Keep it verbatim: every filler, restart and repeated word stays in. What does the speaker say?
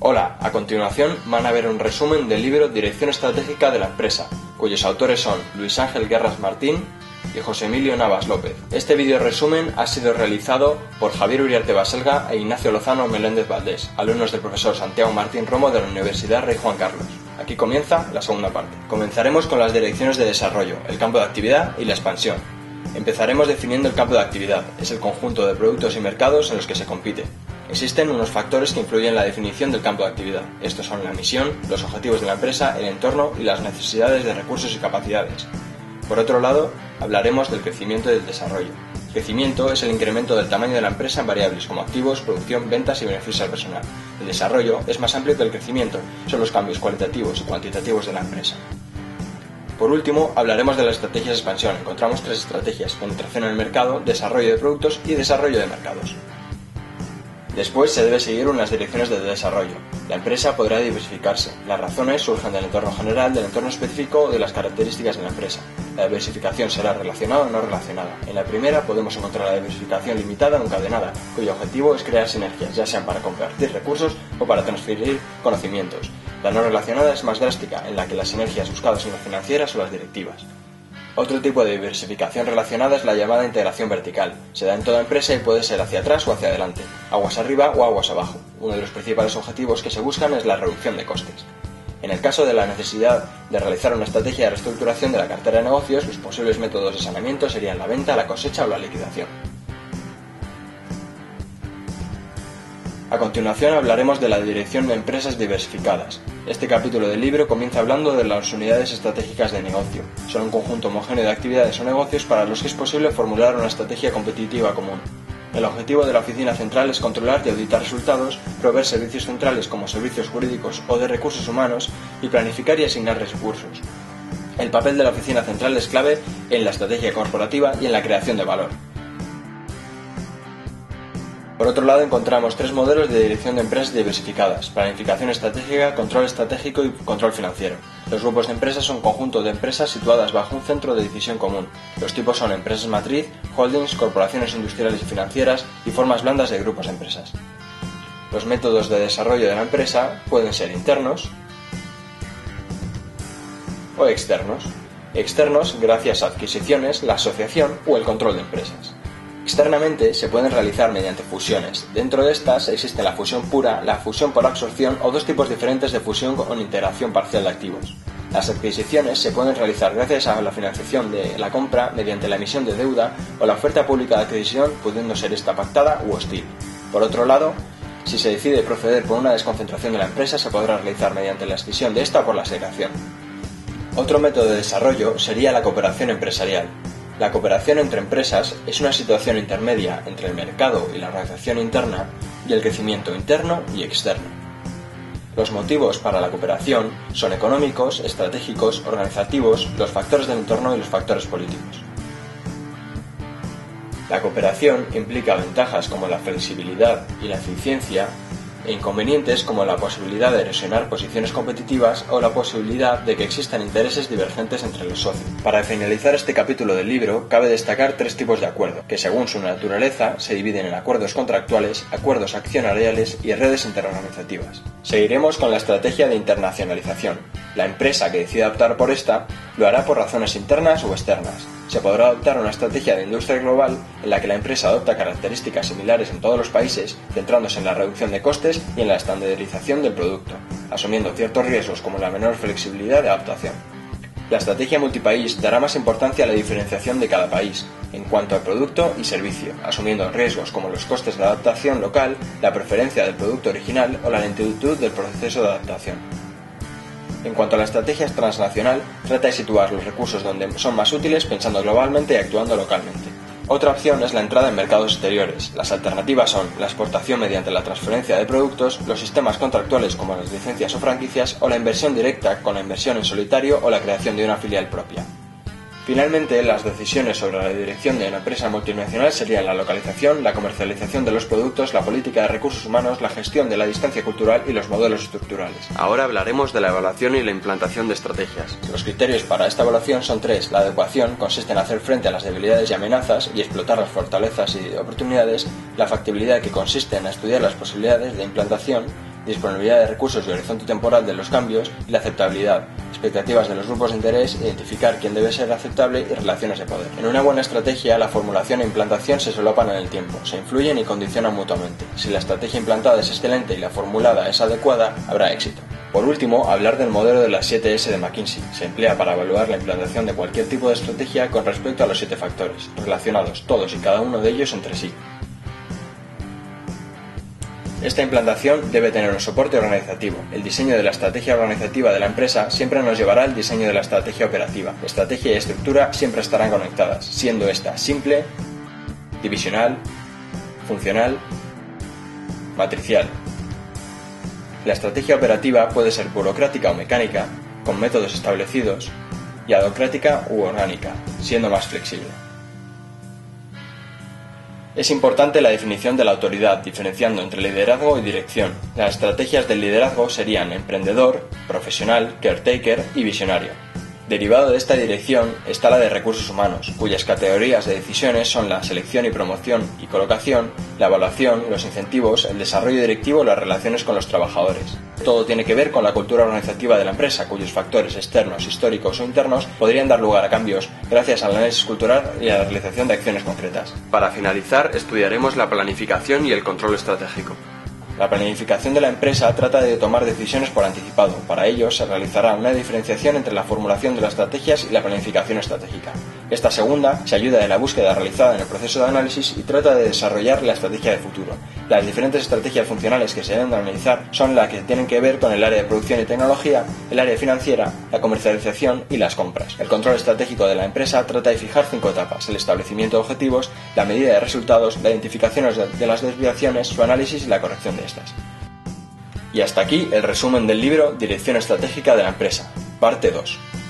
Hola, a continuación van a ver un resumen del libro Dirección Estratégica de la Empresa, cuyos autores son Luis Ángel Guerras Martín y José Emilio Navas López. Este vídeo resumen ha sido realizado por Javier Uriarte Baselga e Ignacio Lozano Meléndez Valdés, alumnos del profesor Santiago Martín Romo de la Universidad Rey Juan Carlos. Aquí comienza la segunda parte. Comenzaremos con las direcciones de desarrollo, el campo de actividad y la expansión. Empezaremos definiendo el campo de actividad, es el conjunto de productos y mercados en los que se compite. Existen unos factores que influyen en la definición del campo de actividad. Estos son la misión, los objetivos de la empresa, el entorno y las necesidades de recursos y capacidades. Por otro lado, hablaremos del crecimiento y del desarrollo. El crecimiento es el incremento del tamaño de la empresa en variables como activos, producción, ventas y beneficios al personal. El desarrollo es más amplio que el crecimiento, son los cambios cualitativos y cuantitativos de la empresa. Por último, hablaremos de las estrategias de expansión. Encontramos tres estrategias: penetración en el mercado, desarrollo de productos y desarrollo de mercados. Después se debe seguir unas direcciones de desarrollo. La empresa podrá diversificarse. Las razones surgen del entorno general, del entorno específico o de las características de la empresa. La diversificación será relacionada o no relacionada. En la primera podemos encontrar la diversificación limitada o encadenada, cuyo objetivo es crear sinergias, ya sean para compartir recursos o para transferir conocimientos. La no relacionada es más drástica, en la que las sinergias buscadas son las financieras o las directivas. Otro tipo de diversificación relacionada es la llamada integración vertical. Se da en toda empresa y puede ser hacia atrás o hacia adelante, aguas arriba o aguas abajo. Uno de los principales objetivos que se buscan es la reducción de costes. En el caso de la necesidad de realizar una estrategia de reestructuración de la cartera de negocios, los posibles métodos de saneamiento serían la venta, la cosecha o la liquidación. A continuación hablaremos de la dirección de empresas diversificadas. Este capítulo del libro comienza hablando de las unidades estratégicas de negocio. Son un conjunto homogéneo de actividades o negocios para los que es posible formular una estrategia competitiva común. El objetivo de la oficina central es controlar y auditar resultados, proveer servicios centrales como servicios jurídicos o de recursos humanos y planificar y asignar recursos. El papel de la oficina central es clave en la estrategia corporativa y en la creación de valor. Por otro lado, encontramos tres modelos de dirección de empresas diversificadas: planificación estratégica, control estratégico y control financiero. Los grupos de empresas son conjuntos de empresas situadas bajo un centro de decisión común. Los tipos son empresas matriz, holdings, corporaciones industriales y financieras y formas blandas de grupos de empresas. Los métodos de desarrollo de la empresa pueden ser internos o externos. Externos gracias a adquisiciones, la asociación o el control de empresas. Externamente se pueden realizar mediante fusiones. Dentro de estas existe la fusión pura, la fusión por absorción o dos tipos diferentes de fusión con integración parcial de activos. Las adquisiciones se pueden realizar gracias a la financiación de la compra mediante la emisión de deuda o la oferta pública de adquisición, pudiendo ser esta pactada u hostil. Por otro lado, si se decide proceder por una desconcentración de la empresa, se podrá realizar mediante la escisión de esta o por la segregación. Otro método de desarrollo sería la cooperación empresarial. La cooperación entre empresas es una situación intermedia entre el mercado y la organización interna y el crecimiento interno y externo. Los motivos para la cooperación son económicos, estratégicos, organizativos, los factores del entorno y los factores políticos. La cooperación implica ventajas como la flexibilidad y la eficiencia, e inconvenientes como la posibilidad de erosionar posiciones competitivas o la posibilidad de que existan intereses divergentes entre los socios. Para finalizar este capítulo del libro, cabe destacar tres tipos de acuerdo, que según su naturaleza se dividen en acuerdos contractuales, acuerdos accionariales y redes interorganizativas. Seguiremos con la estrategia de internacionalización. La empresa que decida optar por esta lo hará por razones internas o externas. Se podrá adoptar una estrategia de industria global en la que la empresa adopta características similares en todos los países, centrándose en la reducción de costes y en la estandarización del producto, asumiendo ciertos riesgos como la menor flexibilidad de adaptación. La estrategia multipaís dará más importancia a la diferenciación de cada país, en cuanto al producto y servicio, asumiendo riesgos como los costes de adaptación local, la preferencia del producto original o la lentitud del proceso de adaptación. En cuanto a la estrategia transnacional, trata de situar los recursos donde son más útiles pensando globalmente y actuando localmente. Otra opción es la entrada en mercados exteriores. Las alternativas son la exportación mediante la transferencia de productos, los sistemas contractuales como las licencias o franquicias o la inversión directa con la inversión en solitario o la creación de una filial propia. Finalmente, las decisiones sobre la dirección de una empresa multinacional serían la localización, la comercialización de los productos, la política de recursos humanos, la gestión de la distancia cultural y los modelos estructurales. Ahora hablaremos de la evaluación y la implantación de estrategias. Los criterios para esta evaluación son tres. La adecuación consiste en hacer frente a las debilidades y amenazas y explotar las fortalezas y oportunidades. La factibilidad, que consiste en estudiar las posibilidades de implantación. disponibilidad de recursos y horizonte temporal de los cambios y la aceptabilidad, expectativas de los grupos de interés, identificar quién debe ser aceptable y relaciones de poder. En una buena estrategia, la formulación e implantación se solapan en el tiempo, se influyen y condicionan mutuamente. Si la estrategia implantada es excelente y la formulada es adecuada, habrá éxito. Por último, hablar del modelo de las siete ese de McKinsey. Se emplea para evaluar la implantación de cualquier tipo de estrategia con respecto a los siete factores, relacionados todos y cada uno de ellos entre sí. Esta implantación debe tener un soporte organizativo. El diseño de la estrategia organizativa de la empresa siempre nos llevará al diseño de la estrategia operativa. Estrategia y estructura siempre estarán conectadas, siendo esta simple, divisional, funcional, matricial. La estrategia operativa puede ser burocrática o mecánica, con métodos establecidos, y adocrática u orgánica, siendo más flexible. Es importante la definición de la autoridad, diferenciando entre liderazgo y dirección. Las estrategias del liderazgo serían emprendedor, profesional, caretaker y visionario. Derivado de esta dirección está la de recursos humanos, cuyas categorías de decisiones son la selección y promoción y colocación, la evaluación, los incentivos, el desarrollo directivo y las relaciones con los trabajadores. Todo tiene que ver con la cultura organizativa de la empresa, cuyos factores externos, históricos o internos podrían dar lugar a cambios gracias al análisis cultural y a la realización de acciones concretas. Para finalizar, estudiaremos la planificación y el control estratégico. La planificación de la empresa trata de tomar decisiones por anticipado. Para ello, se realizará una diferenciación entre la formulación de las estrategias y la planificación estratégica. Esta segunda se ayuda de la búsqueda realizada en el proceso de análisis y trata de desarrollar la estrategia de futuro. Las diferentes estrategias funcionales que se deben de analizar son las que tienen que ver con el área de producción y tecnología, el área financiera, la comercialización y las compras. El control estratégico de la empresa trata de fijar cinco etapas: el establecimiento de objetivos, la medida de resultados, la identificación de las desviaciones, su análisis y la corrección de estas. Y hasta aquí el resumen del libro Dirección Estratégica de la Empresa, parte dos.